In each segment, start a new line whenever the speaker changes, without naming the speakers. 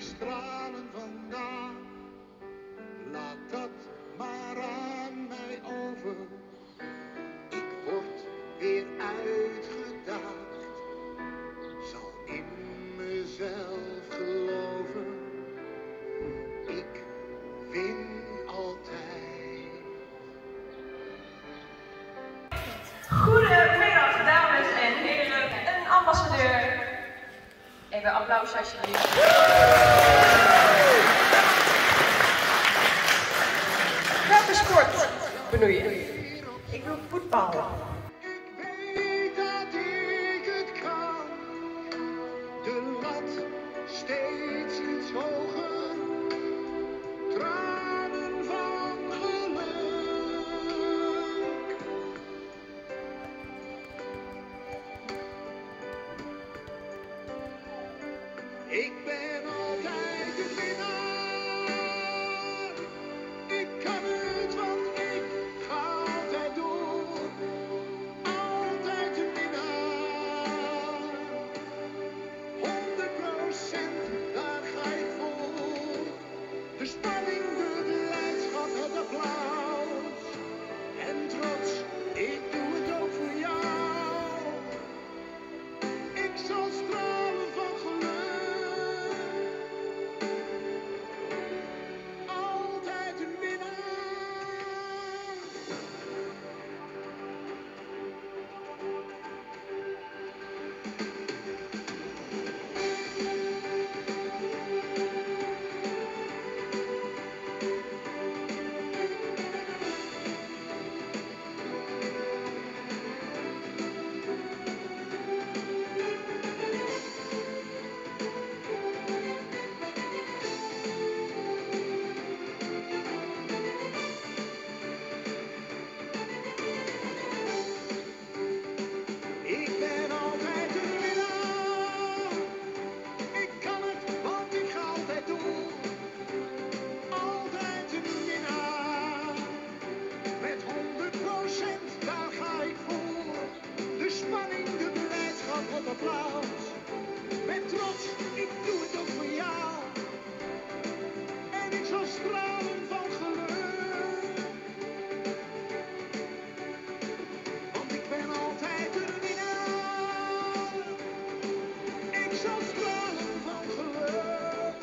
stralen vandaag, laat dat maar aan mij over. Ik word weer uitgedaagd, zal in mezelf geloven. Ik win altijd.
Goedemiddag dames en heren, een ambassadeur. Even applaus alsjeblieft. Welke sport benoei je?
Ik doe voetbal.
Ik weet dat ik het kan, de lat steeds iets hoger, tranen van geluk. Ik ben altijd de winnaar, ik kan het want ik ga altijd door, altijd de winnaar. 100% daar ga ik voor, de spanning, de blijdschap, het applaus en trots, ik doe het ook voor jou. Ik zal stralen van geluk, altijd een winnaar. Ik ben altijd een winnaar. Ik kan het, want ik ga altijd door. Altijd een winnaar. Met 100% daar ga ik voor. De spanning, de blijdschap, het applaus. Met trots, ik doe het ook voor jou. En ik zal stralen van geluk. Want ik ben altijd een winnaar. Ik zal stralen van geluk.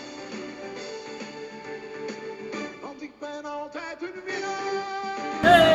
Want ik ben altijd een winnaar.